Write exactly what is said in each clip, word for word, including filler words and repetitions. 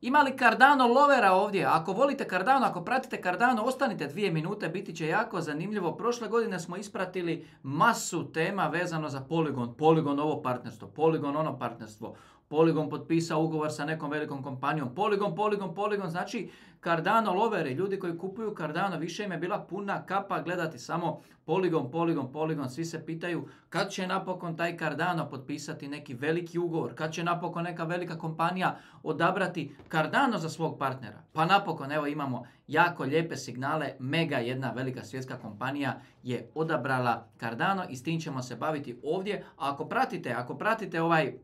Ima li Cardano lovera ovdje? Ako volite Cardano, ako pratite Cardano, ostanite dvije minute, biti će jako zanimljivo. Prošle godine smo ispratili masu tema vezano za Polygon. Polygon ovo partnerstvo, Polygon ono partnerstvo. Polygon potpisao ugovor sa nekom velikom kompanijom. Polygon, Polygon, Polygon, znači Cardano loveri, ljudi koji kupuju Cardano, više im je bila puna kapa gledati samo Polygon, Polygon, Polygon. Svi se pitaju kad će napokon taj Cardano potpisati neki veliki ugovor, kad će napokon neka velika kompanija odabrati Cardano za svog partnera. Pa napokon, evo imamo jako lijepe signale, mega jedna velika svjetska kompanija je odabrala Cardano i s tim ćemo se baviti ovdje. A ako pratite, ako pratite ovaj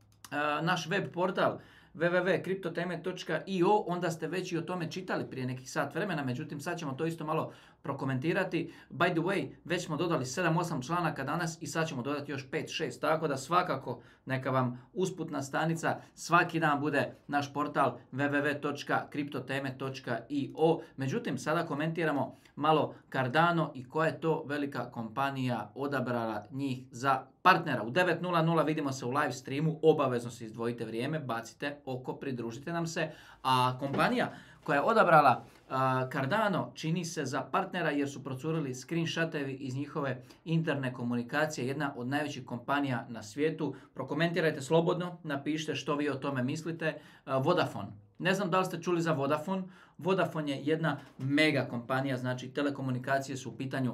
Uh, naš web portal w w w točka kriptoteme točka i o, onda ste već i o tome čitali prije nekih sat vremena, međutim sad ćemo to isto malo prokomentirati. By the way, već smo dodali sedam osam članaka danas i sad ćemo dodati još pet šest, tako da svakako neka vam usputna stanica svaki dan bude naš portal w w w točka kriptoteme točka i o. Međutim, sada komentiramo malo Cardano i koja je to velika kompanija odabrala njih za partnera. U devet nula nula vidimo se u live streamu, obavezno se izdvojite vrijeme, bacite oko, pridružite nam se. A kompanija koja je odabrala uh, Cardano čini se za partnera jer su procurili screenshotevi iz njihove interne komunikacije, jedna od najvećih kompanija na svijetu. Prokomentirajte slobodno, napišite što vi o tome mislite. Uh, Vodafone. Ne znam da li ste čuli za Vodafone. Vodafone je jedna mega kompanija, znači telekomunikacije su u pitanju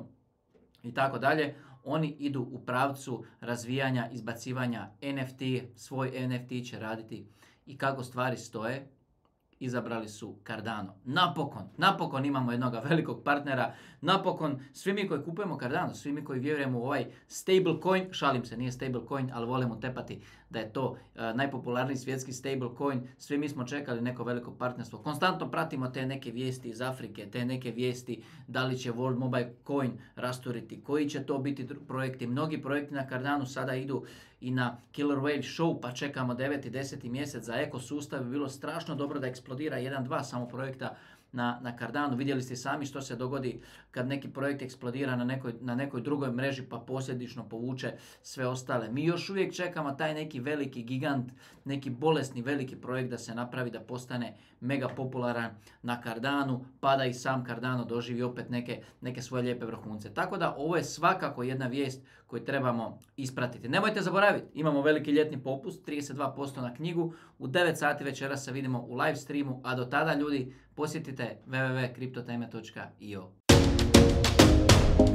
i tako dalje. Oni idu u pravcu razvijanja, izbacivanja N F T, svoj N F T će raditi i kako stvari stoje, izabrali su Cardano. Napokon, napokon imamo jednog velikog partnera, napokon svi mi koji kupujemo Cardano, svi mi koji vjerujemo u ovaj stablecoin, šalim se, nije stablecoin, ali volimo tepati da je to uh, najpopularniji svjetski stablecoin, svi mi smo čekali neko veliko partnerstvo. Konstantno pratimo te neke vijesti iz Afrike, te neke vijesti da li će World Mobile Coin rasturiti, koji će to biti projekti. Mnogi projekti na Cardano sada idu i na Killer Whale Show, pa čekamo deveti i deseti mjesec za ekosustav. Bi bilo strašno dobro da eksplodira jedan dva samo projekta na, na Cardano. Vidjeli ste sami što se dogodi kad neki projekt eksplodira na nekoj, na nekoj drugoj mreži pa posljedično povuče sve ostale. Mi još uvijek čekamo taj neki veliki gigant, neki bolesni veliki projekt da se napravi, da postane mega popularan na Cardanu, pa da i sam Cardano doživi opet neke, neke svoje lijepe vrhunce. Tako da ovo je svakako jedna vijest koju trebamo ispratiti. Nemojte zaboraviti, imamo veliki ljetni popust, trideset dva posto na knjigu, u devet sati večeras se vidimo u live streamu, a do tada ljudi posjetite w w w točka kriptoteme točka i o.